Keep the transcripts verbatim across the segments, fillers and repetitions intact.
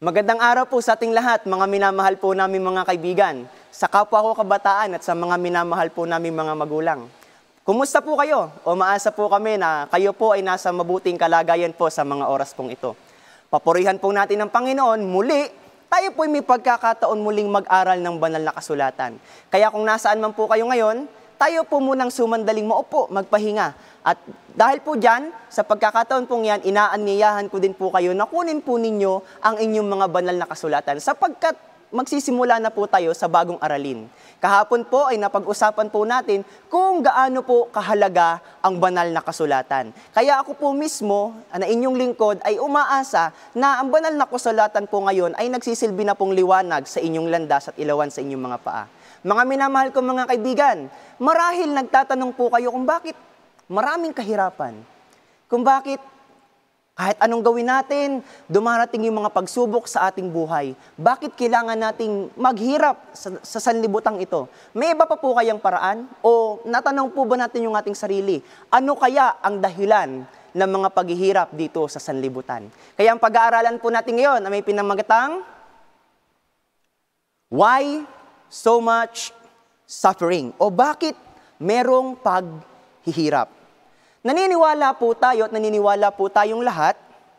Magandang araw po sa ating lahat, mga minamahal po namin mga kaibigan, sa kapwa ko kabataan at sa mga minamahal po namin mga magulang. Kumusta po kayo? O maasa po kami na kayo po ay nasa mabuting kalagayan po sa mga oras pong ito. Papurihan po natin ng Panginoon, muli, tayo po may pagkakataon muling mag-aral ng banal na kasulatan. Kaya kung nasaan man po kayo ngayon, tayo po munang sumandaling maupo, magpahinga. At dahil po dyan, sa pagkakataon pong yan, inaanyayahan ko din po kayo na kunin po ninyo ang inyong mga banal na kasulatan sapagkat magsisimula na po tayo sa bagong aralin. Kahapon po ay napag-usapan po natin kung gaano po kahalaga ang banal na kasulatan. Kaya ako po mismo, na inyong lingkod, ay umaasa na ang banal na kasulatan po ngayon ay nagsisilbi na pong liwanag sa inyong landas at ilawan sa inyong mga paa. Mga minamahal ko mga kaibigan, marahil nagtatanong po kayo kung bakit maraming kahirapan. Kung bakit kahit anong gawin natin, dumarating yung mga pagsubok sa ating buhay. Bakit kailangan nating maghirap sa, sa sanlibutan ito? May iba pa po kayang paraan? O natanong po ba natin yung ating sarili? Ano kaya ang dahilan ng mga paghihirap dito sa sanlibutan? Kaya ang pag-aaralan po natin ngayon ay may pinamagatang Why so much suffering? O bakit merong paghihirap? Naniniwala po tayo at naniniwala po tayong lahat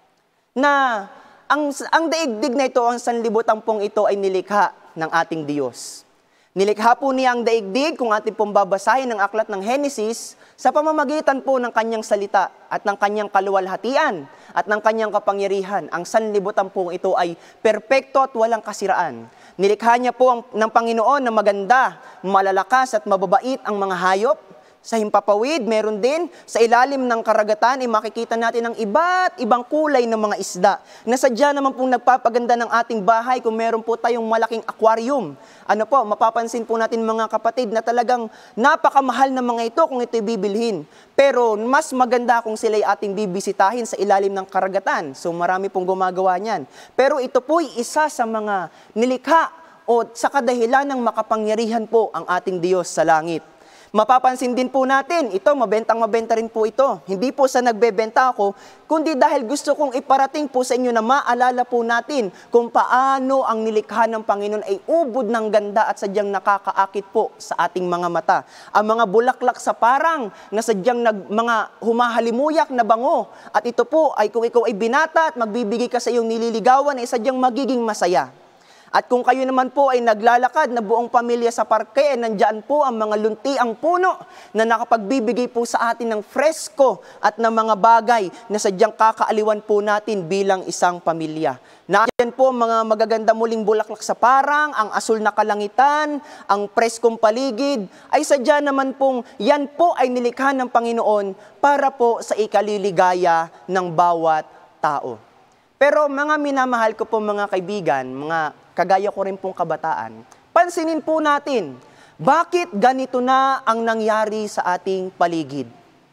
na ang, ang daigdig na ito, ang sanlibutan pong ito ay nilikha ng ating Diyos. Nilikha po niya ang daigdig, kung ating pong babasahin ng aklat ng Henesis, sa pamamagitan po ng kanyang salita at ng kanyang kaluwalhatian at ng kanyang kapangyarihan. Ang sanlibutan pong ito ay perpekto at walang kasiraan. Nilikha niya po ang, ng Panginoon na maganda, malalakas at mababait ang mga hayop. Sa himpapawid, meron din. Sa ilalim ng karagatan, ay makikita natin ang iba't ibang kulay ng mga isda. Na sadya naman pong nagpapaganda ng ating bahay kung meron po tayong malaking aquarium. Ano po, mapapansin po natin mga kapatid na talagang napakamahal na mga ito kung ito'y bibilhin. Pero mas maganda kung sila'y ating bibisitahin sa ilalim ng karagatan. So marami pong gumagawa niyan. Pero ito po'y isa sa mga nilikha o sa kadahilan ng makapangyarihan po ang ating Diyos sa langit. Mapapansin din po natin, ito, mabentang mabenta rin po ito. Hindi po sa nagbebenta ako, kundi dahil gusto kong iparating po sa inyo na maalala po natin kung paano ang nilikha ng Panginoon ay ubod ng ganda at sadyang nakakaakit po sa ating mga mata. Ang mga bulaklak sa parang na sadyang nag, mga humahalimuyak na bango. At ito po ay kung ikaw ay binata at magbibigay ka sa iyong nililigawan ay sadyang magiging masaya. At kung kayo naman po ay naglalakad na buong pamilya sa parke, nandiyan po ang mga luntiang puno na nakapagbibigay po sa atin ng fresko at ng mga bagay na sadyang kakaaliwan po natin bilang isang pamilya. Nandiyan po ang mga magaganda muling bulaklak sa parang, ang asul na kalangitan, ang preskong paligid, ay sadya naman pong yan po ay nilikha ng Panginoon para po sa ikaliligaya ng bawat tao. Pero mga minamahal ko po mga kaibigan, mga kagaya ko rin pong kabataan, pansinin po natin, bakit ganito na ang nangyari sa ating paligid?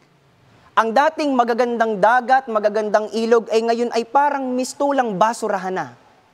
Ang dating magagandang dagat, magagandang ilog ay ngayon ay parang mistulang basurahan na.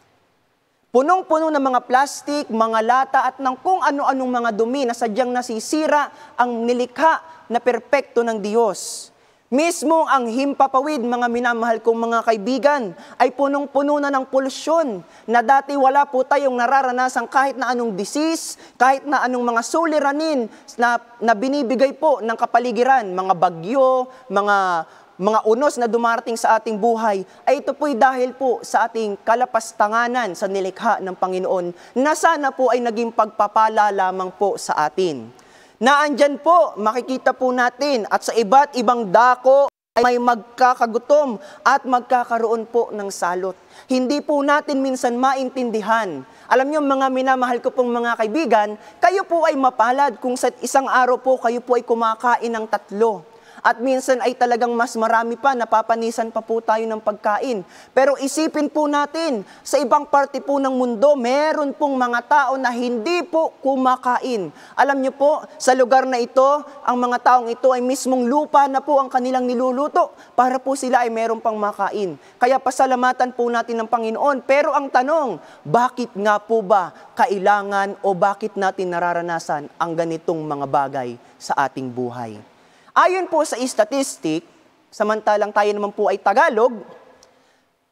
Punong-puno ng mga plastik, mga lata at ng kung ano-anong mga dumi na sadyang nasisira ang nilikha na perpekto ng Diyos. Mismo ang himpapawid, mga minamahal kong mga kaibigan, ay punong-puno na ng polusyon na dati wala po tayong nararanasan kahit na anong disease, kahit na anong mga suliranin na, na binibigay po ng kapaligiran, mga bagyo, mga, mga unos na dumarating sa ating buhay, ay ito po'y dahil po sa ating kalapastanganan sa nilikha ng Panginoon na sana po ay naging pagpapala lamang po sa atin. Naandyan po, makikita po natin at sa iba't ibang dako ay may magkakagutom at magkakaroon po ng salot. Hindi po natin minsan maintindihan. Alam niyo mga minamahal ko pong mga kaibigan, kayo po ay mapalad kung sa isang araw po kayo po ay kumakain ng tatlo. At minsan ay talagang mas marami pa, napapanisan pa po tayo ng pagkain. Pero isipin po natin, sa ibang parte po ng mundo, meron pong mga tao na hindi po kumakain. Alam niyo po, sa lugar na ito, ang mga taong ito ay mismong lupa na po ang kanilang niluluto para po sila ay meron pang makain. Kaya pasalamatan po natin ng Panginoon. Pero ang tanong, bakit nga po ba kailangan o bakit natin nararanasan ang ganitong mga bagay sa ating buhay? Ayon po sa statistic, samantalang tayo naman po ay Tagalog,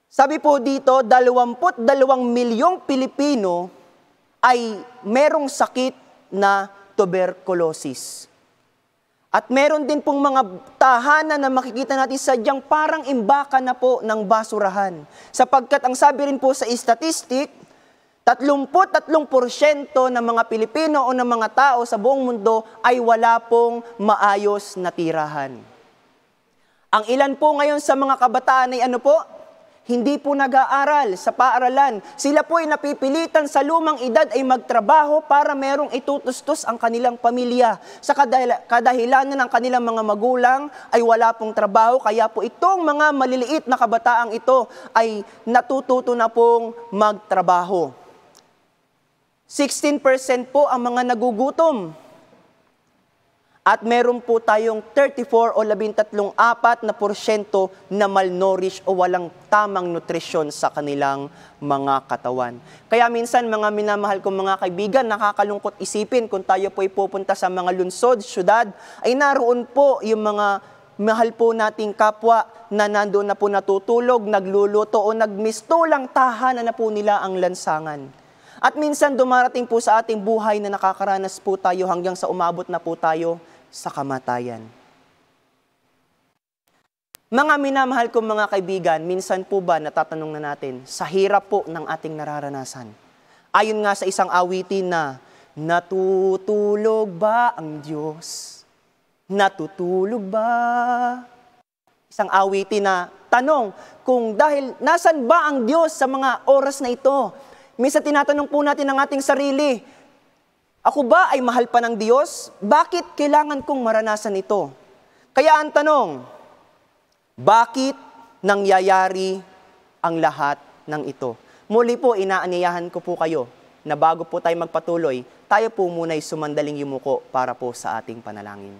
Sabi po dito, dalawampu't dalawang milyong Pilipino ay merong sakit na tuberculosis. At meron din pong mga tahanan na makikita natin sadyang parang imbaka na po ng basurahan. Sapagkat ang sabi rin po sa statistic, tatlumpu't tatlong porsyento ng mga Pilipino o ng mga tao sa buong mundo ay wala pong maayos na tirahan. Ang ilan po ngayon sa mga kabataan ay ano po? Hindi po nag-aaral sa paaralan. Sila po ay napipilitan sa lumang edad ay magtrabaho para merong itutustos ang kanilang pamilya. Sa kadahilanan ng kanilang mga magulang ay wala pong trabaho, kaya po itong mga maliliit na kabataang ito ay natututo na pong magtrabaho. sixteen percent po ang mga nagugutom. At meron po tayong thirty-four o labintatlong apat na porsyento na malnourished o walang tamang nutrisyon sa kanilang mga katawan. Kaya minsan mga minamahal kong mga kaibigan, nakakalungkot isipin kung tayo po ay pupunta sa mga lungsod, syudad, ay naroon po yung mga mahal po nating kapwa na nandoon na po natutulog, nagluluto o nagmistulang tahanan na po nila ang lansangan. At minsan dumarating po sa ating buhay na nakakaranas po tayo hanggang sa umabot na po tayo sa kamatayan. Mga minamahal kong mga kaibigan, minsan po ba natatanong na natin sa hirap po ng ating nararanasan? Ayon nga sa isang awitin na, natutulog ba ang Diyos? Natutulog ba? Isang awitin na tanong kung dahil nasan ba ang Diyos sa mga oras na ito? Minsan tinatanong po natin ang ating sarili, ako ba ay mahal pa ng Diyos? Bakit kailangan kong maranasan ito? Kaya ang tanong, bakit nangyayari ang lahat ng ito? Muli po, inaanyayahan ko po kayo na bago po tayo magpatuloy, tayo po muna'y sumandaling yumuko para po sa ating panalangin.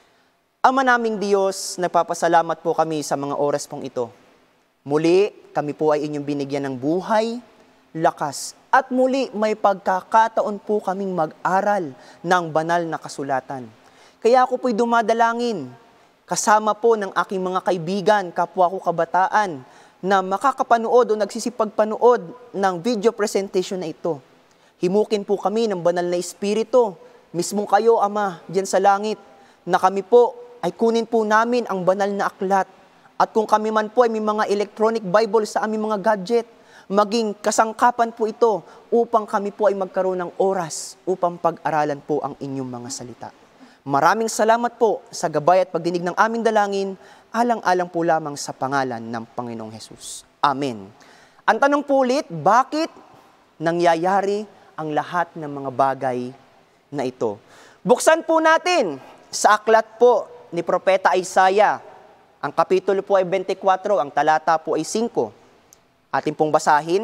Ama naming Diyos, nagpapasalamat po kami sa mga oras pong ito. Muli, kami po ay inyong binigyan ng buhay, lakas, at muli may pagkakataon po kaming mag-aral ng banal na kasulatan. Kaya ako po'y dumadalangin, kasama po ng aking mga kaibigan, kapwa ko kabataan, na makakapanood o nagsisipagpanood ng video presentation na ito. Himukin po kami ng banal na Espiritu, mismong kayo, Ama, diyan sa langit, na kami po ay kunin po namin ang banal na aklat. At kung kami man po ay may mga electronic Bible sa aming mga gadget, maging kasangkapan po ito upang kami po ay magkaroon ng oras upang pag-aralan po ang inyong mga salita. Maraming salamat po sa gabay at pagdinig ng aming dalangin, alang-alang po lamang sa pangalan ng Panginoong Hesus. Amen. Ang tanong po ulit, bakit nangyayari ang lahat ng mga bagay na ito? Buksan po natin sa aklat po ni Propeta Isaiah. Ang kapitulo po ay twenty-four, ang talata po ay five. Ating pong basahin.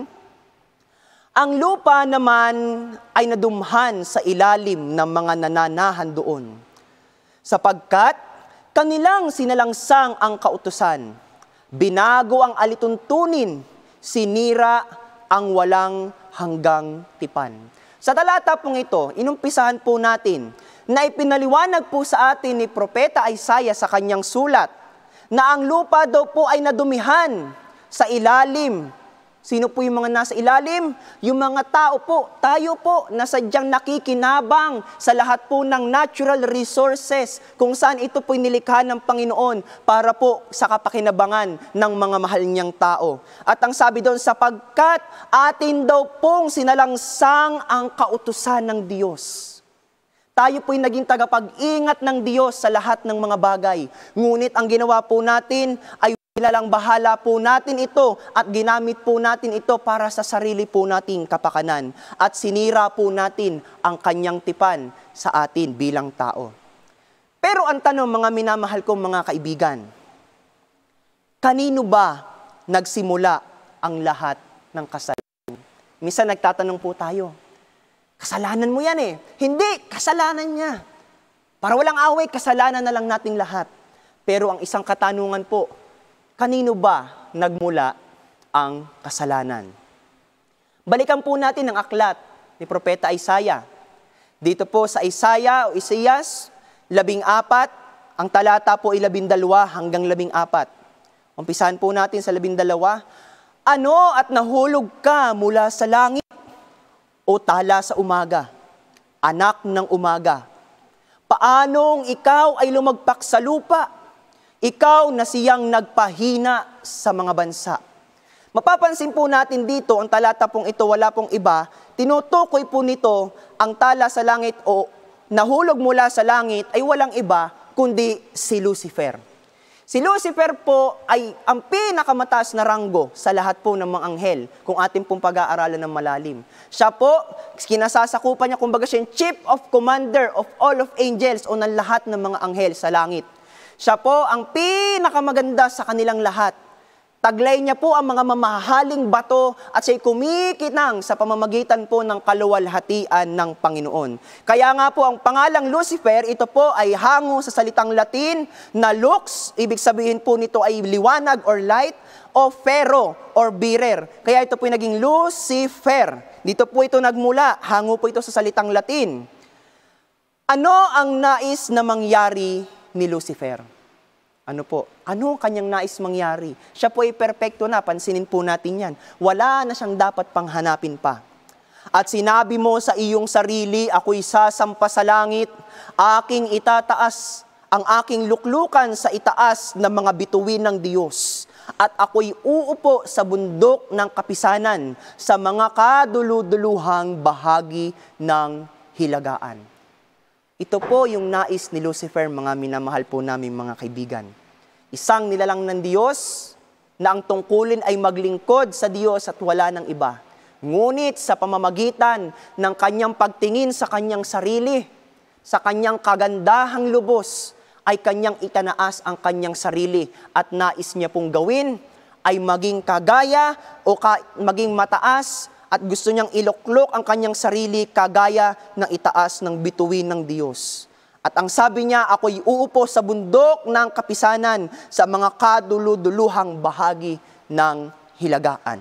Ang lupa naman ay nadumhan sa ilalim ng mga nananahan doon, sapagkat kanilang sinalangsang ang kautusan, binago ang alituntunin, sinira ang walang hanggang tipan. Sa talata pong ito, inumpisahan po natin na ipinaliwanag po sa atin ni Propeta Isaiah sa kanyang sulat na ang lupa daw po ay nadumihan sa ilalim. Sino po yung mga nasa ilalim? Yung mga tao po, tayo po, na sadyang nakikinabang sa lahat po ng natural resources kung saan ito po'y nilikha ng Panginoon para po sa kapakinabangan ng mga mahal niyang tao. At ang sabi doon, sapagkat atin daw pong sinalangsang ang kautusan ng Diyos. Tayo po'y naging tagapag-ingat ng Diyos sa lahat ng mga bagay. Ngunit ang ginawa po natin ay ilalang bahala po natin ito at ginamit po natin ito para sa sarili po nating kapakanan at sinira po natin ang kanyang tipan sa atin bilang tao. Pero ang tanong, mga minamahal kong mga kaibigan, kanino ba nagsimula ang lahat ng kasalanan? Minsan nagtatanong po tayo, kasalanan mo yan eh. Hindi, kasalanan niya. Para walang away, kasalanan na lang nating lahat. Pero ang isang katanungan po, kanino ba nagmula ang kasalanan? Balikan po natin ang aklat ni Propeta Isaiah. Dito po sa Isaiah o Isaias, labing apat, ang talata po ay labindalawa hanggang labing apat. Umpisahan po natin sa labindalawa. Ano at nahulog ka mula sa langit o tala sa umaga, anak ng umaga? Paanong ikaw ay lumagpak sa lupa? Ikaw na siyang nagpahina sa mga bansa. Mapapansin po natin dito, ang talata pong ito, wala pong iba, tinutukoy po nito ang tala sa langit o nahulog mula sa langit ay walang iba kundi si Lucifer. Si Lucifer po ay ang pinakamataas na ranggo sa lahat po ng mga anghel kung atin pong pag-aaralan ng malalim. Siya po, kinasasakupan niya, kumbaga siya yung chief of commander of all of angels o ng lahat ng mga anghel sa langit. Siya po ang pinakamaganda sa kanilang lahat. Taglay niya po ang mga mamahaling bato at siya'y kumikinang sa pamamagitan po ng kaluwalhatian ng Panginoon. Kaya nga po ang pangalang Lucifer, ito po ay hango sa salitang Latin na lux, ibig sabihin po nito ay liwanag or light, o fero or bearer. Kaya ito po ay naging Lucifer. Dito po ito nagmula, hango po ito sa salitang Latin. Ano ang nais na mangyari ni Lucifer? Ano po? Ano ang kanyang nais mangyari? Siya po ay perpekto na, pansinin po natin yan. Wala na siyang dapat panghanapin pa. At sinabi mo sa iyong sarili, ako'y sasampa sa langit, aking itataas ang aking luklukan sa itaas ng mga bituin ng Diyos. At ako'y uupo sa bundok ng kapisanan sa mga kaduluduluhang bahagi ng hilagaan. Ito po yung nais ni Lucifer, mga minamahal po namin mga kaibigan. Isang nilalang ng Diyos na ang tungkulin ay maglingkod sa Diyos at wala ng iba. Ngunit sa pamamagitan ng kanyang pagtingin sa kanyang sarili, sa kanyang kagandahang lubos, ay kanyang itanaas ang kanyang sarili at nais niya pong gawin ay maging kagaya o ka, maging mataas at gusto niyang iluklok ang kanyang sarili kagaya ng itaas ng bituin ng Diyos. At ang sabi niya, ako'y uupo sa bundok ng kapisanan sa mga kaduluduluhang bahagi ng hilagaan.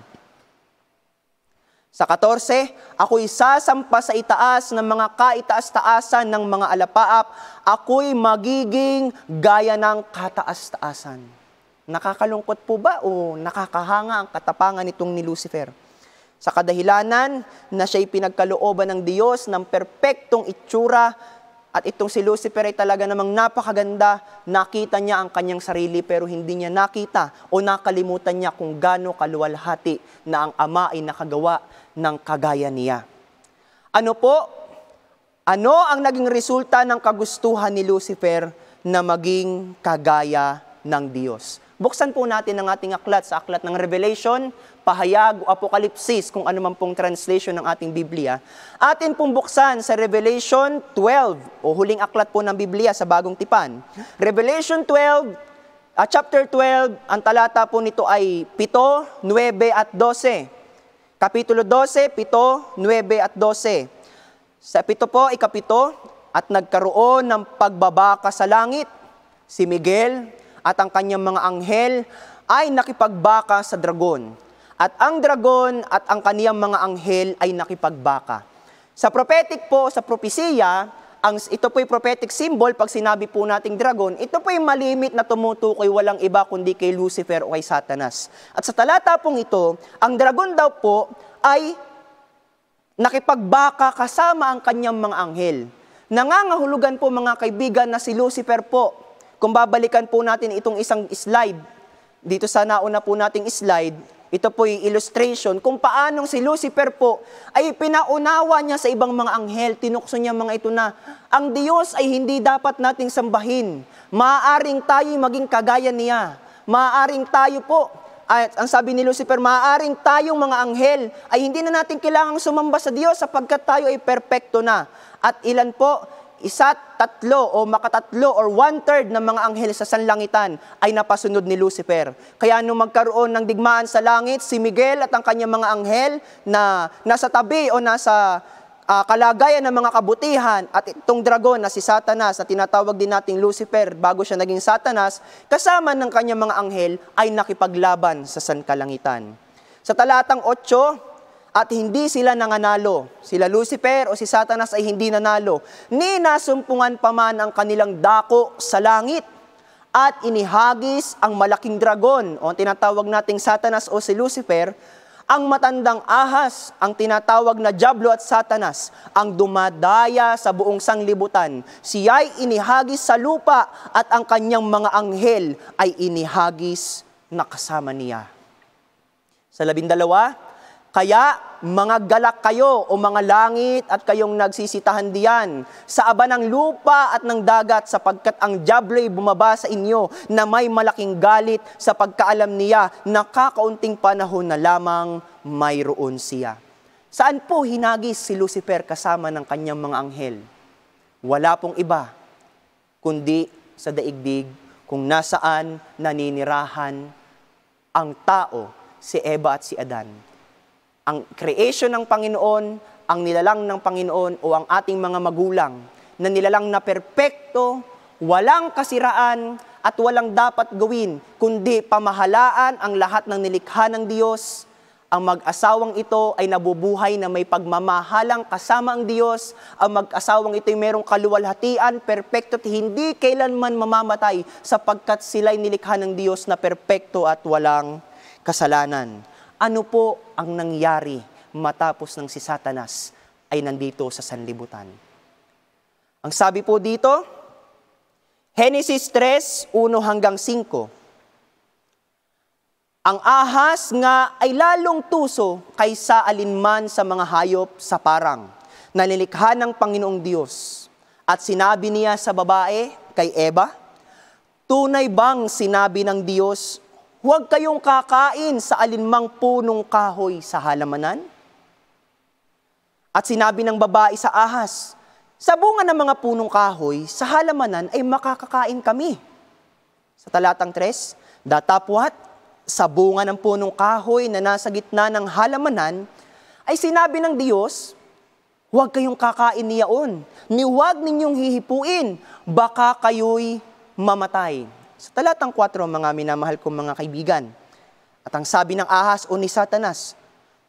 Sa katorse, ako'y sasampa sa itaas ng mga kaitaas-taasan ng mga alapaap, ako'y magiging gaya ng kataas-taasan. Nakakalungkot po ba o nakakahanga ang katapangan nitong ni Lucifer? Sa kadahilanan na siya'y pinagkalooban ng Diyos ng perpektong itsura at itong si Lucifer ay talaga namang napakaganda, nakita niya ang kanyang sarili pero hindi niya nakita o nakalimutan niya kung gaano kaluwalhati na ang Ama ay nakagawa ng kagaya niya. Ano po? Ano ang naging resulta ng kagustuhan ni Lucifer na maging kagaya ng Diyos? Buksan po natin ang ating aklat sa aklat ng Revelation, Pahayag o Apokalipsis, kung ano man pong translation ng ating Biblia. Atin pong buksan sa Revelation twelve, o huling aklat po ng Biblia sa Bagong Tipan. Revelation twelve, uh, chapter twelve, ang talata po nito ay pito, nuwebe at dose. Kapitulo twelve, pito, nuwebe at dose. Sa pito po, ikapito, at nagkaroon ng pagbabaka sa langit, si Miguel at ang kanyang mga anghel ay nakipagbaka sa dragon. At ang dragon at ang kaniyang mga anghel ay nakipagbaka. Sa prophetic po, sa propesiya, ang, ito po yung prophetic symbol, pag sinabi po nating dragon, ito po yung malimit na tumutukoy walang iba kundi kay Lucifer o kay Satanas. At sa talata pong ito, ang dragon daw po ay nakipagbaka kasama ang kanyang mga anghel. Nangangahulugan po mga kaibigan na si Lucifer po, kung babalikan po natin itong isang slide, dito sa nauna po nating slide, ito po yung illustration kung paanong si Lucifer po ay pinaunawa niya sa ibang mga anghel, tinukso niya mga ito na, ang Diyos ay hindi dapat nating sambahin. Maaaring tayo maging kagaya niya. Maaaring tayo po, at ang sabi ni Lucifer, maaaring tayong mga anghel ay hindi na natin kailangang sumamba sa Diyos sapagkat tayo ay perpekto na. At ilan po, isa't tatlo o makatatlo or one-third ng mga anghel sa sanlangitan ay napasunod ni Lucifer. Kaya nung magkaroon ng digmaan sa langit, si Miguel at ang kanyang mga anghel na nasa tabi o nasa uh, kalagayan ng mga kabutihan at itong dragon na si Satanas na tinatawag din nating Lucifer bago siya naging Satanas, kasama ng kanyang mga anghel ay nakipaglaban sa sankalangitan. Sa talatang otso, at hindi sila nanganalo. Sila Lucifer o si Satanas ay hindi nanalo. Ni nasumpungan pa man ang kanilang dako sa langit. at inihagis ang malaking dragon o ang tinatawag nating Satanas o si Lucifer, ang matandang ahas, ang tinatawag na Diablo at Satanas, ang dumadaya sa buong sanglibutan. Siya'y inihagis sa lupa at ang kanyang mga anghel ay inihagis na kasama niya. Sa labindalawa, kaya mga galak kayo o mga langit at kayong nagsisitahan diyan sa aba ng lupa at ng dagat sapagkat ang diablo'y bumaba sa inyo na may malaking galit sa pagkaalam niya na kakaunting panahon na lamang mayroon siya. Saan po hinagis si Lucifer kasama ng kanyang mga anghel? Wala pong iba, kundi sa daigdig kung nasaan naninirahan ang tao, si Eva at si Adan. Ang creation ng Panginoon, ang nilalang ng Panginoon o ang ating mga magulang na nilalang na perpekto, walang kasiraan at walang dapat gawin, kundi pamahalaan ang lahat ng nilikha ng Diyos. Ang mag-asawang ito ay nabubuhay na may pagmamahalang kasama ang Diyos. Ang mag-asawang ito ay merong kaluwalhatian, perpekto at hindi kailanman mamamatay sapagkat sila'y nilikha ng Diyos na perpekto at walang kasalanan. Ano po ang nangyari matapos ng si Satanas ay nandito sa sanlibutan? Ang sabi po dito, Genesis three, one hanggang five. Ang ahas nga ay lalong tuso kaysa alinman sa mga hayop sa parang, na nilikha ng Panginoong Diyos. At sinabi niya sa babae, kay Eva, tunay bang sinabi ng Diyos, huwag kayong kakain sa alinmang punong kahoy sa halamanan? At sinabi ng babae sa ahas, sa bunga ng mga punong kahoy sa halamanan ay makakakain kami. Sa talatang three, datapwat, sa bunga ng punong kahoy na nasa gitna ng halamanan, ay sinabi ng Diyos, huwag kayong kakain niyaon, ni huwag ninyong hihipuin, baka kayo'y mamatay. Sa talatang four, mga minamahal kong mga kaibigan, at ang sabi ng ahas o ni Satanas,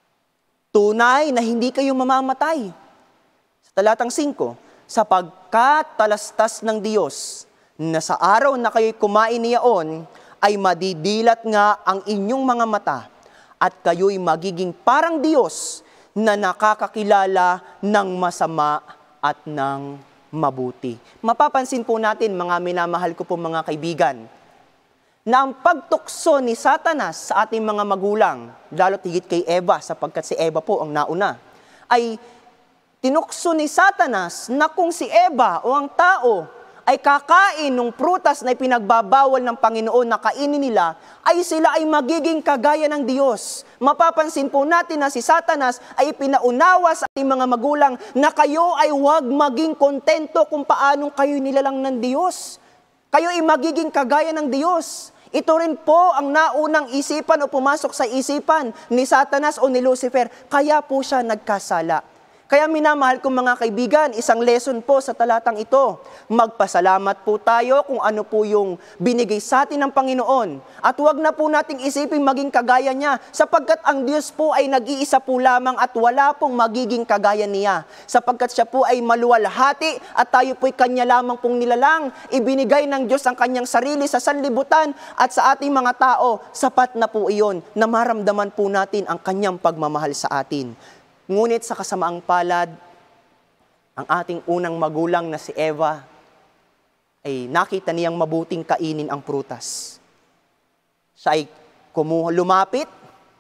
tunay na hindi kayo mamamatay. Sa talatang five, sapagkat talastas ng Diyos na sa araw na kayo'y kumain niyaon, ay madidilat nga ang inyong mga mata at kayo'y magiging parang Diyos na nakakakilala ng masama at ng mabuti. Mapapansin po natin, mga minamahal ko po mga kaibigan, na ang pagtukso ni Satanas sa ating mga magulang, lalo't higit kay Eva, sapagkat si Eva po ang nauna, ay tinukso ni Satanas na kung si Eva o ang tao ay kakain ng prutas na ipinagbabawal ng Panginoon na kainin nila, ay sila ay magiging kagaya ng Diyos. Mapapansin po natin na si Satanas ay pinaunawa sa ating mga magulang na kayo ay huwag maging kontento kung paanong kayo nilalang ng Diyos. Kayo ay magiging kagaya ng Diyos. Ito rin po ang naunang isipan o pumasok sa isipan ni Satanas o ni Lucifer. Kaya po siya nagkasala. Kaya minamahal kong mga kaibigan, isang lesson po sa talatang ito. Magpasalamat po tayo kung ano po yung binigay sa atin ng Panginoon. At huwag na po nating isipin maging kagaya niya, sapagkat ang Diyos po ay nag-iisa po lamang at wala pong magiging kagaya niya. Sapagkat siya po ay maluwalhati at tayo po'y kanya lamang pong nilalang. Ibinigay ng Diyos ang kanyang sarili sa sanlibutan at sa ating mga tao. Sapat na po iyon na maramdaman po natin ang kanyang pagmamahal sa atin. Ngunit sa kasamaang palad, ang ating unang magulang na si Eva ay nakita niyang mabuting kainin ang prutas. Siya ay kumuha, lumapit,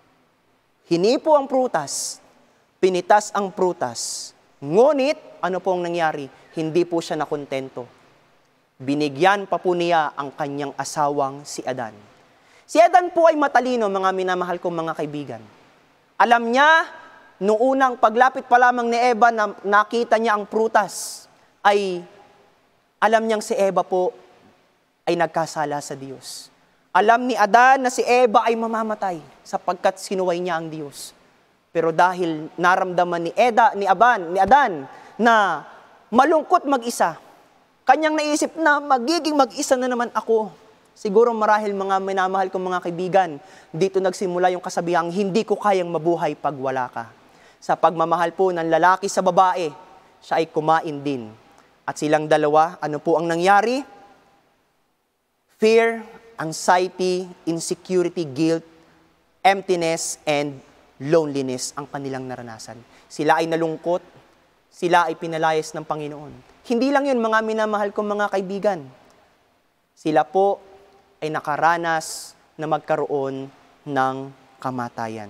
hinipo ang prutas, pinitas ang prutas. Ngunit, ano po ang nangyari? Hindi po siya nakontento. Binigyan pa po niya ang kanyang asawang si Adan. Si Adan po ay matalino, mga minamahal kong mga kaibigan. Alam niya, noong unang paglapit pa lamang ni Eva na nakita niya ang prutas, ay alam niyang si Eva po ay nagkasala sa Diyos. Alam ni Adan na si Eva ay mamamatay sapagkat sinuway niya ang Diyos. Pero dahil naramdaman ni Eda, ni Aban, ni Adan na malungkot mag-isa, kanyang naisip na magiging mag-isa na naman ako. Siguro marahil mga minamahal kong mga kaibigan, dito nagsimula yung kasabihang hindi ko kayang mabuhay pag wala ka. Sa pagmamahal po ng lalaki sa babae, siya ay kumain din. At silang dalawa, ano po ang nangyari? Fear, anxiety, insecurity, guilt, emptiness, and loneliness ang kanilang naranasan. Sila ay nalungkot, sila ay pinalayas ng Panginoon. Hindi lang yun, mga minamahal kong mga kaibigan. Sila po ay nakaranas na magkaroon ng kamatayan.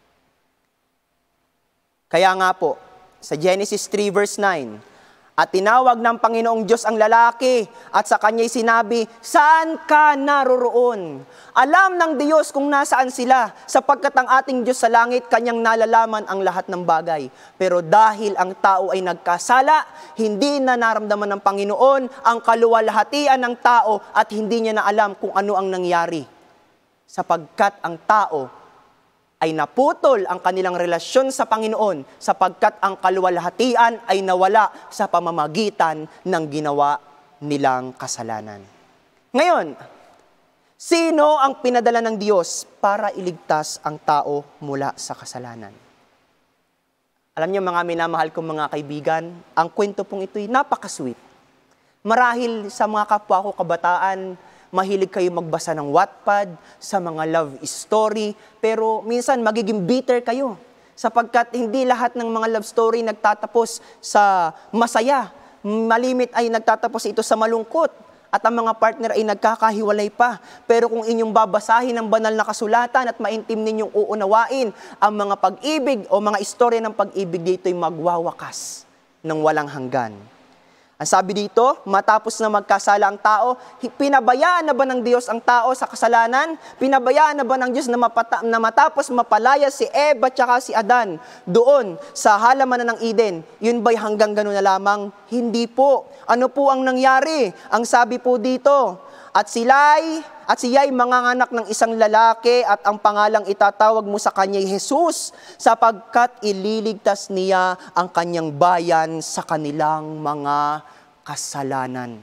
Kaya nga po, sa Genesis three verse nine, at tinawag ng Panginoong Diyos ang lalaki at sa kanya'y sinabi, saan ka naroroon? Alam ng Diyos kung nasaan sila, sapagkat ang ating Diyos sa langit, kanyang nalalaman ang lahat ng bagay. Pero dahil ang tao ay nagkasala, hindi na naramdaman ng Panginoon ang kaluwalhatian ng tao at hindi niya na alam kung ano ang nangyari. Sapagkat ang tao ay naputol ang kanilang relasyon sa Panginoon sapagkat ang kaluwalhatian ay nawala sa pamamagitan ng ginawa nilang kasalanan. Ngayon, sino ang pinadala ng Diyos para iligtas ang tao mula sa kasalanan? Alam niyo mga minamahal kong mga kaibigan, ang kwento pong ito'y napaka-sweet. Marahil sa mga kapwa ko kabataan, mahilig kayo magbasa ng Wattpad, sa mga love story, pero minsan magiging bitter kayo sapagkat hindi lahat ng mga love story nagtatapos sa masaya. Malimit ay nagtatapos ito sa malungkot at ang mga partner ay nagkakahiwalay pa. Pero kung inyong babasahin ang banal na kasulatan at maintim ninyong uunawain, ang mga pag-ibig o mga istorya ng pag-ibig dito ay magwawakas ng walang hanggan. Ang sabi dito, matapos na magkasala ang tao, pinabayaan na ba ng Diyos ang tao sa kasalanan? Pinabayaan na ba ng Diyos na, mapata- na matapos mapalaya si Eva at si Adan doon sa halamanan ng Eden? Yun ba'y hanggang gano'n na lamang? Hindi po. Ano po ang nangyari? Ang sabi po dito, at sila'y, at siya'y manganganak ng isang lalaki at ang pangalang itatawag mo sa kanya'y Jesus sapagkat ililigtas niya ang kanyang bayan sa kanilang mga kasalanan.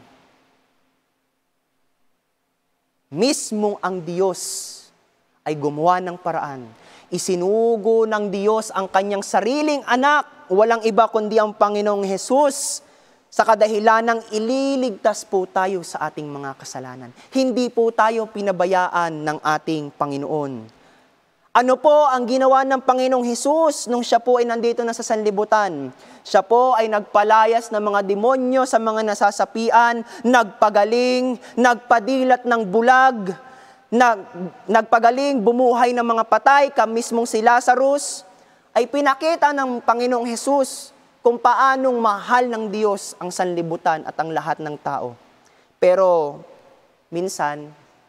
Mismong ang Diyos ay gumawa ng paraan. Isinugo ng Diyos ang kanyang sariling anak, walang iba kundi ang Panginoong Jesus, sa kadahilanang ililigtas po tayo sa ating mga kasalanan. Hindi po tayo pinabayaan ng ating Panginoon. Ano po ang ginawa ng Panginoong Hesus nung siya po ay nandito na sa sanlibutan? Siya po ay nagpalayas ng mga demonyo sa mga nasasapian, nagpagaling, nagpadilat ng bulag, nag, nagpagaling, bumuhay ng mga patay, kamismong si Lazarus, ay pinakita ng Panginoong Hesus kung paanong mahal ng Diyos ang sanlibutan at ang lahat ng tao. Pero, minsan,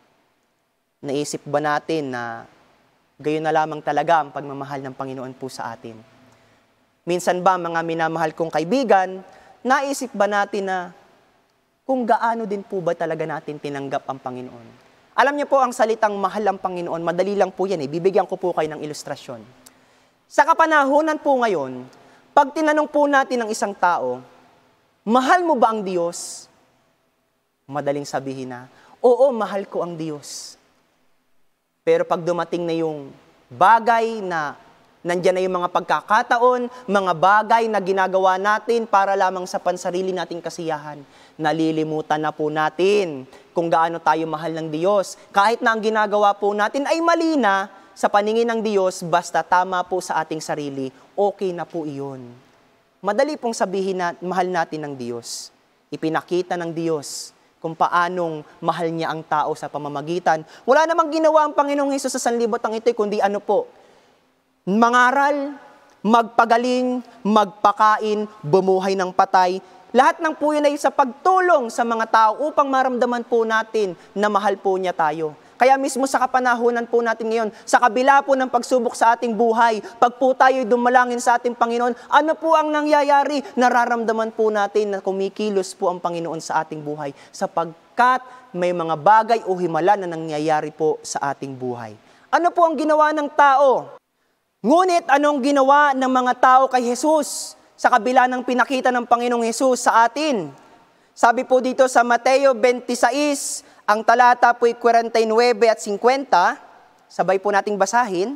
naisip ba natin na gayon na lamang talaga ang pagmamahal ng Panginoon po sa atin? Minsan ba, mga minamahal kong kaibigan, naisip ba natin na kung gaano din po ba talaga natin tinanggap ang Panginoon? Alam niyo po, ang salitang mahal ang Panginoon, madali lang po yan eh. Bibigyan ko po kayo ng ilustrasyon. Sa kapanahunan po ngayon, pag tinanong po natin ng isang tao, mahal mo ba ang Diyos? Madaling sabihin na, oo, mahal ko ang Diyos. Pero pag dumating na yung bagay na nandyan na yung mga pagkakataon, mga bagay na ginagawa natin para lamang sa pansarili nating kasiyahan, nalilimutan na po natin kung gaano tayo mahal ng Diyos. Kahit na ang ginagawa po natin ay mali na, sa paningin ng Diyos, basta tama po sa ating sarili, okay na po iyon. Madali pong sabihin na mahal natin ng Diyos. Ipinakita ng Diyos kung paanong mahal niya ang tao sa pamamagitan. Wala namang ginawa ang Panginoong Hesus sa sanlibutan ito, kundi ano po? Mangaral, magpagaling, magpakain, bumuhay ng patay. Lahat ng po yun ay sa pagtulong sa mga tao upang maramdaman po natin na mahal po niya tayo. Kaya mismo sa kapanahunan po natin ngayon, sa kabila po ng pagsubok sa ating buhay, pag po tayo'y dumalangin sa ating Panginoon, ano po ang nangyayari? Nararamdaman po natin na kumikilos po ang Panginoon sa ating buhay sapagkat may mga bagay o himala na nangyayari po sa ating buhay. Ano po ang ginawa ng tao? Ngunit anong ginawa ng mga tao kay Jesus sa kabila ng pinakita ng Panginoong Jesus sa atin? Sabi po dito sa Mateo twenty-six, ang talata po'y forty-nine at fifty, sabay po nating basahin.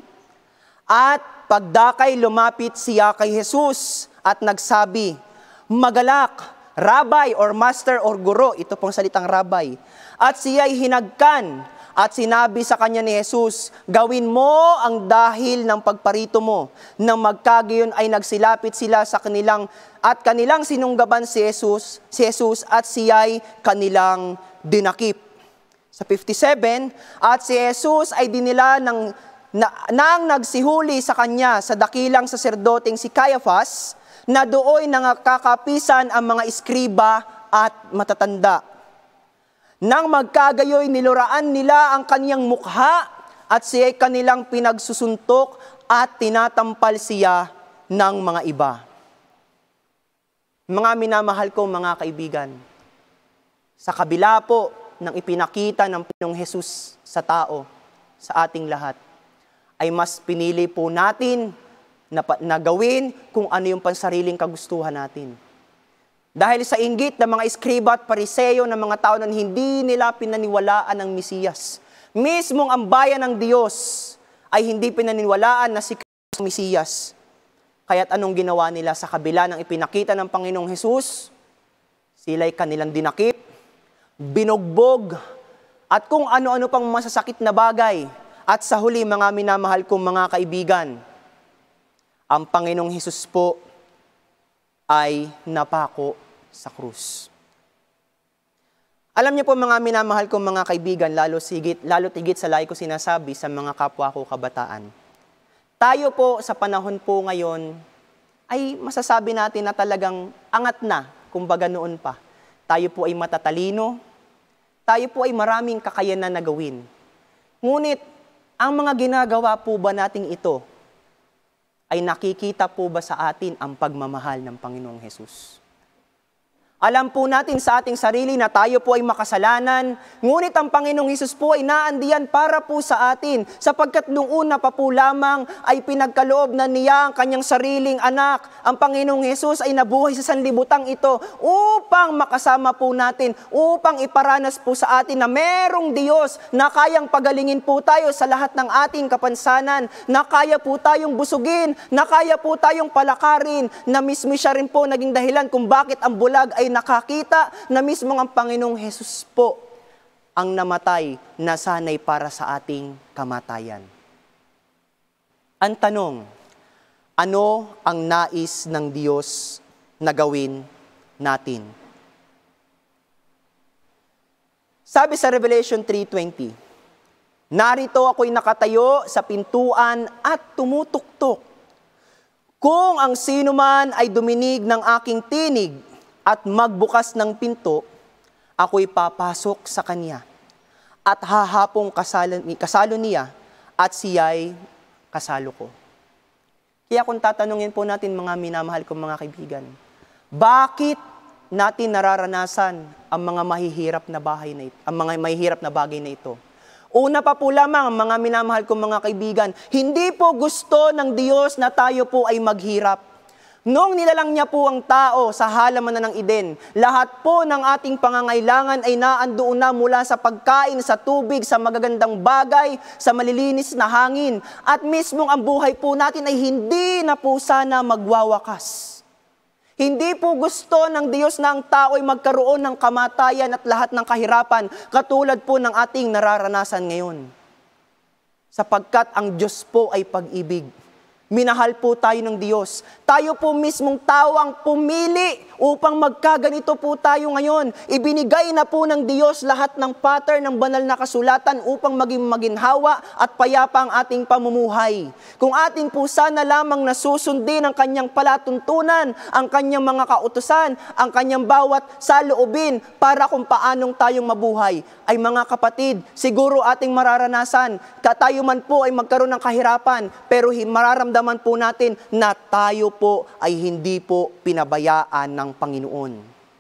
At pagdakay lumapit siya kay Jesus at nagsabi, magalak, Rabbi or master or guro, ito pong salitang rabbi. At siya'y hinagkan at sinabi sa kanya ni Jesus, gawin mo ang dahil ng pagparito mo. Nang magkagayon ay nagsilapit sila sa kanilang at kanilang sinunggaban si Jesus, si Jesus at siya'y kanilang dinakip. Sa fifty-seven, at si Jesus ay dinila ng, na, nang nagsihuli sa kanya sa dakilang saserdoteng si Caiaphas, na dooy nangakakapisan ang mga iskriba at matatanda. Nang magkagayoy, niluraan nila ang kaniyang mukha at siya'y kanilang pinagsusuntok at tinatampal siya ng mga iba. Mga minamahal ko mga kaibigan, sa kabila po ng ipinakita ng Panginoong Hesus sa tao, sa ating lahat, ay mas pinili po natin na, na gawin kung ano yung pansariling kagustuhan natin. Dahil sa inggit ng mga iskriba at pariseyo ng mga tao na hindi nila pinaniwalaan ang Mesiyas. Mismong ang bayan ng Diyos ay hindi pinaniwalaan na si Kristo ang Mesiyas. Kaya't anong ginawa nila sa kabila ng ipinakita ng Panginoong Hesus? Sila'y kanilang dinakip, binugbog, at kung ano-ano pang masasakit na bagay. At sa huli, mga minamahal kong mga kaibigan, ang Panginoong Hesus po ay napako sa krus. Alam niyo po mga minamahal kong mga kaibigan, lalo sigit, lalo tigit sa lahi ko sinasabi sa mga kapwa ko kabataan. Tayo po sa panahon po ngayon ay masasabi natin na talagang angat na, kumbaga noon pa. Tayo po ay matatalino, tayo po ay maraming kakayanan na gawin. Ngunit, ang mga ginagawa po ba nating ito ay nakikita po ba sa atin ang pagmamahal ng Panginoong Hesus? Alam po natin sa ating sarili na tayo po ay makasalanan, ngunit ang Panginoong Hesus po ay naandiyan para po sa atin, sapagkat nung una pa po lamang ay pinagkaloob na niya ang kanyang sariling anak. Ang Panginoong Hesus ay nabuhay sa sanlibutang ito upang makasama po natin, upang iparanas po sa atin na merong Diyos na kayang pagalingin po tayo sa lahat ng ating kapansanan, na kaya po tayong busugin, na kaya po tayong palakarin, na mismo siya rin po naging dahilan kung bakit ang bulag ay nakakita na mismo ang Panginoong Hesus po ang namatay na sanay para sa ating kamatayan. Ang tanong, ano ang nais ng Diyos na gawin natin? Sabi sa Revelation three twenty, narito ako'y nakatayo sa pintuan at tumutuktok. Kung ang sino man ay duminig ng aking tinig at magbukas ng pinto, ako'y papasok sa kanya at hahapong kasalo, kasalo niya at siya'y kasalo ko. Kaya kung tatanungin po natin mga minamahal kong mga kaibigan, bakit natin nararanasan ang mga mahihirap na bahay na ito, ang mga mahihirap na bagay na ito? Una pa po lamang, mga minamahal kong mga kaibigan, hindi po gusto ng Diyos na tayo po ay maghirap. Noong nilalang niya po ang tao sa halamanan ng Eden, lahat po ng ating pangangailangan ay naandoon na mula sa pagkain, sa tubig, sa magagandang bagay, sa malilinis na hangin. At mismong ang buhay po natin ay hindi na po sana magwawakas. Hindi po gusto ng Diyos na ang tao ay magkaroon ng kamatayan at lahat ng kahirapan, katulad po ng ating nararanasan ngayon. Sapagkat ang Diyos po ay pag-ibig. Minahal po tayo ng Diyos. Tayo po mismong tao ang pumili upang magkaganito po tayo ngayon. Ibinigay na po ng Diyos lahat ng pattern ng banal na kasulatan upang maging maginhawa at payapa ang ating pamumuhay. Kung atin po sana lamang nasusundin ang kanyang palatuntunan, ang kanyang mga kautusan, ang kanyang bawat saloobin para kung paanong tayong mabuhay, ay mga kapatid, siguro ating mararanasan, tayo man po ay magkaroon ng kahirapan, pero mararamdaman po natin na tayo po ay hindi po pinabayaan ng Panginoon.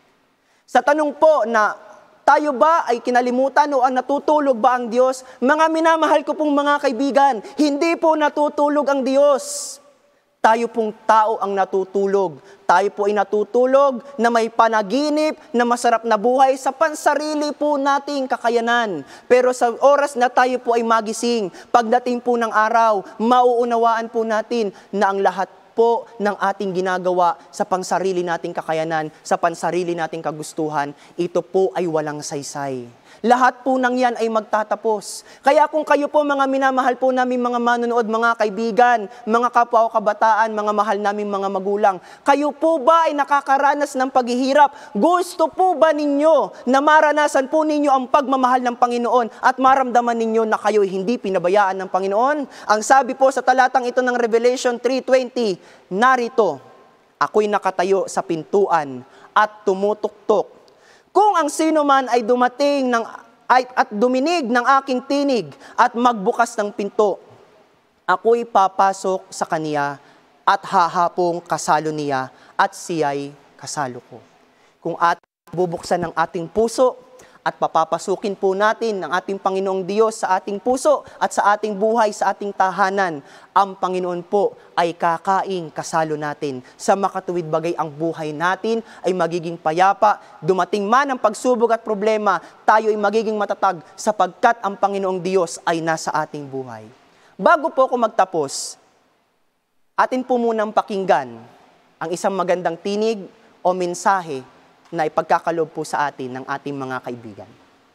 Sa tanong po na tayo ba ay kinalimutan o ang natutulog ba ang Diyos? Mga minamahal ko pong mga kaibigan, hindi po natutulog ang Diyos. Tayo pong tao ang natutulog. Tayo po ay natutulog na may panaginip na masarap na buhay sa pansarili po nating kakayanan. Pero sa oras na tayo po ay magising, pagdating po ng araw, mauunawaan po natin na ang lahat po ng ating ginagawa sa pansarili nating kakayanan, sa pansarili nating kagustuhan, ito po ay walang saysay. Lahat po ng yan ay magtatapos. Kaya kung kayo po mga minamahal po namin mga manonood, mga kaibigan, mga kapwa o kabataan, mga mahal namin mga magulang, kayo po ba ay nakakaranas ng paghihirap? Gusto po ba ninyo na maranasan po ninyo ang pagmamahal ng Panginoon at maramdaman ninyo na kayo hindi pinabayaan ng Panginoon? Ang sabi po sa talatang ito ng Revelation three twenty, narito, ako'y nakatayo sa pintuan at tumutuktok. Kung ang sino man ay dumating ng, ay, at duminig ng aking tinig at magbukas ng pinto, ako'y papasok sa kaniya at hahapong kasalo niya at siya'y kasalo ko. Kung ating bubuksan ng ating puso at papapasukin po natin ng ating Panginoong Diyos sa ating puso at sa ating buhay, sa ating tahanan, ang Panginoon po ay kakaing kasalo natin. Sa makatuwid bagay ang buhay natin ay magiging payapa. Dumating man ang pagsubok at problema, tayo ay magiging matatag sapagkat ang Panginoong Diyos ay nasa ating buhay. Bago po ako magtapos, atin po munang pakinggan ang isang magandang tinig o mensahe na ipagkakaloob po sa atin ng ating mga kaibigan.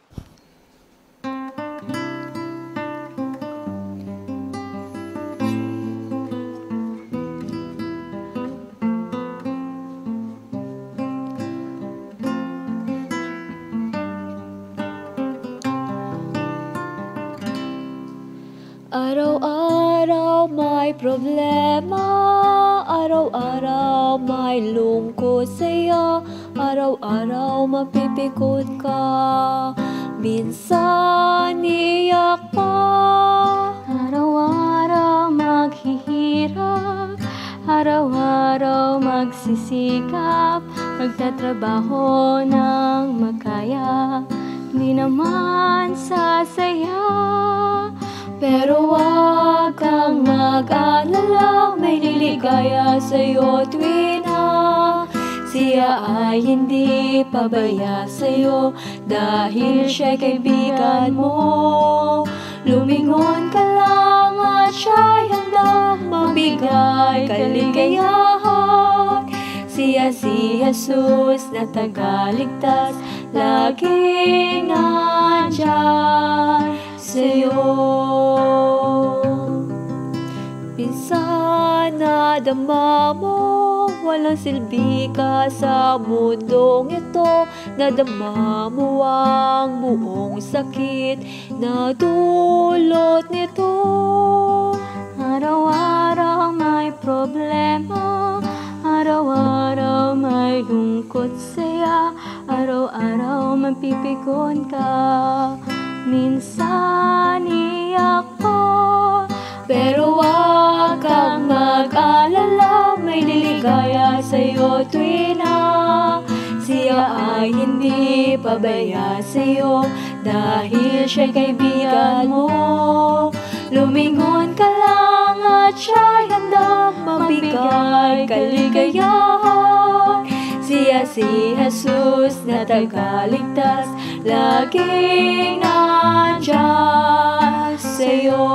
Araw-araw may problema, araw-araw may lungkot saya, araw-araw mapipikot ka, minsan iyak pa. Araw-araw maghihirap, araw-araw magsisikap, magtatrabaho ng makaya, di naman sasaya. Pero wag kang mag-alala, may liligaya sa'yo tuwing na siya ay hindi pabaya sa'yo dahil siya'y kaibigan mo. Lumingon ka lang at siya'y handang mabigay kaligayahan. Siya si Jesus na tagaligtas, laging nandyan sa'yo. Minsan nadama mo, walang silbi ka sa mundong ito. Nadama mo ang buong sakit na dulot nito. Araw-araw may problema, araw-araw may lungkot saya, araw-araw mapipikon ka, minsan iyak pa. Pero wag kang mag-alala, may liligaya sa'yo tuwing na siya ay hindi pabaya sa'yo dahil siya'y kaibigan mo. Lumingon ka lang at siya'y handang magbigay kaligayahan. Siya si Jesus na tagaligtas, laging nandyan sa'yo.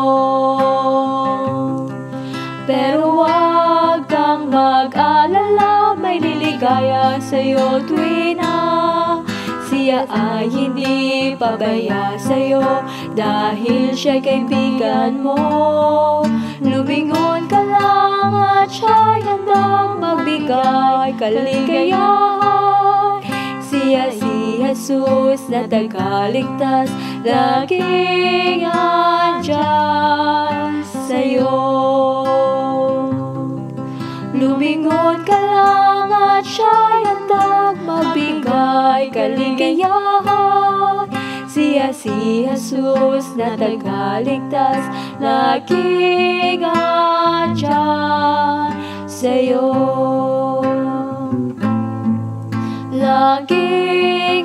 Pero wag kang mag-alala, may liligaya sa'yo tuwing na siya ay hindi pabaya sa'yo dahil siya'y kaibigan mo. Lumingon ka lang at siya'y handang magbigay kaligayahan. Siya si Jesus na tagaligtas, laging andyan sa'yo. Lumingon ka lang at siya'y handang magbigay kaligayahan. Siya si Jesus na tagaligtas, laging andyan sa'yo. Laging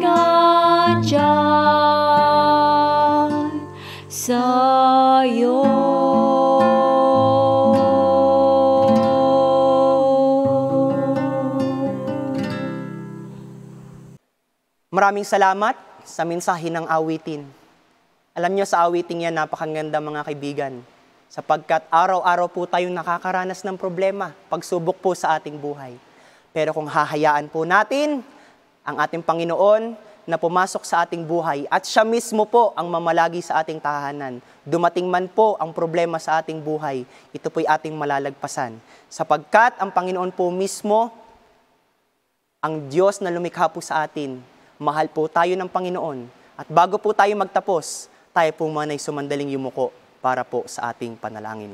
andyan sa'yo. Maraming salamat sa mensahe ng awitin. Alam nyo, sa awiting yan, napakaganda mga kaibigan. sapagkat araw-araw po tayong nakakaranas ng problema, pagsubok po sa ating buhay. Pero kung hahayaan po natin ang ating Panginoon na pumasok sa ating buhay at siya mismo po ang mamalagi sa ating tahanan, dumating man po ang problema sa ating buhay, ito po'y ating malalagpasan. Sapagkat ang Panginoon po mismo, ang Diyos na lumikha po sa atin, mahal po tayo ng Panginoon. At bago po tayo magtapos, tayo po manay sumandaling yumuko para po sa ating panalangin.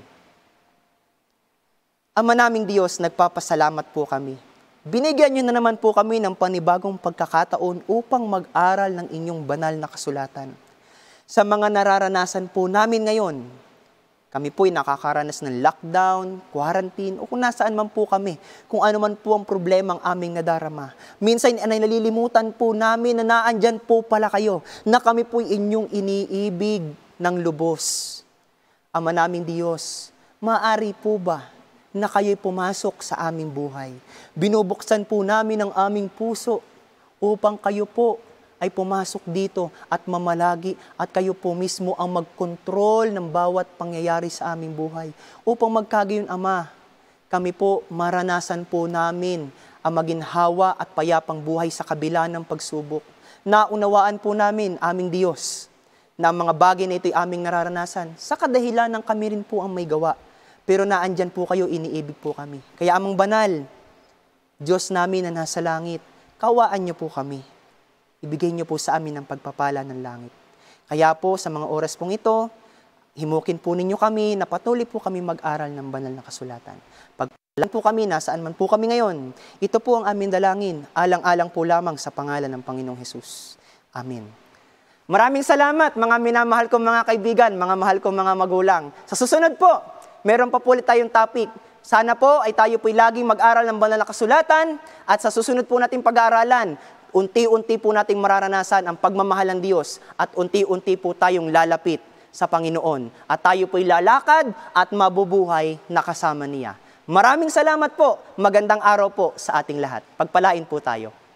Ama naming Diyos, nagpapasalamat po kami. Binigyan niyo na naman po kami ng panibagong pagkakataon upang mag-aral ng inyong banal na kasulatan. Sa mga nararanasan po namin ngayon, kami po'y nakakaranas ng lockdown, quarantine, o kung nasaan man po kami, kung ano man po ang problema ang aming nadarama. Minsan ay nalilimutan po namin na naandyan po pala kayo, na kami po'y inyong iniibig ng lubos. Ama naming Diyos, maaari po ba na kayo'y pumasok sa aming buhay? Binubuksan po namin ang aming puso upang kayo po ay pumasok dito at mamalagi at kayo po mismo ang magkontrol ng bawat pangyayari sa aming buhay. Upang magkagayon, Ama, kami po maranasan po namin ang maginhawa at payapang buhay sa kabila ng pagsubok. Naunawaan po namin, aming Diyos, na ang mga bagay na ito'y aming nararanasan sa kadahilan ng kami rin po ang may gawa. Pero naandyan po kayo, iniibig po kami. Kaya amang banal, Diyos namin na nasa langit, kawaan niyo po kami. Ibigay niyo po sa amin ang pagpapala ng langit. Kaya po sa mga oras pong ito, himukin po ninyo kami na patuloy po kami mag-aral ng banal na kasulatan. Pagpalan po kami, nasaan man po kami ngayon, ito po ang aming dalangin, alang-alang po lamang sa pangalan ng Panginoong Hesus. Amen. Maraming salamat mga minamahal kong mga kaibigan, mga mahal kong mga magulang. Sa susunod po, meron pa po ulit tayong topic. Sana po ay tayo po'y laging mag-aral ng banal na kasulatan at sa susunod po nating pag-aaralan, unti-unti po nating mararanasan ang pagmamahal ng Diyos at unti-unti po tayong lalapit sa Panginoon at tayo po'y lalakad at mabubuhay na kasama niya. Maraming salamat po. Magandang araw po sa ating lahat. Pagpalain po tayo.